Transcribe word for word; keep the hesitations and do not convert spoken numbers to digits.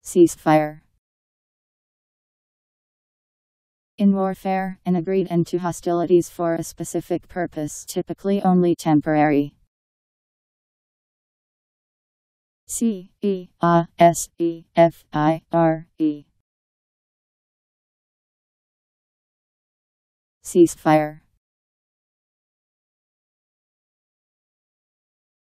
Ceasefire. In warfare, an agreed end to hostilities for a specific purpose, typically only temporary. C E A S E F I R E. Ceasefire.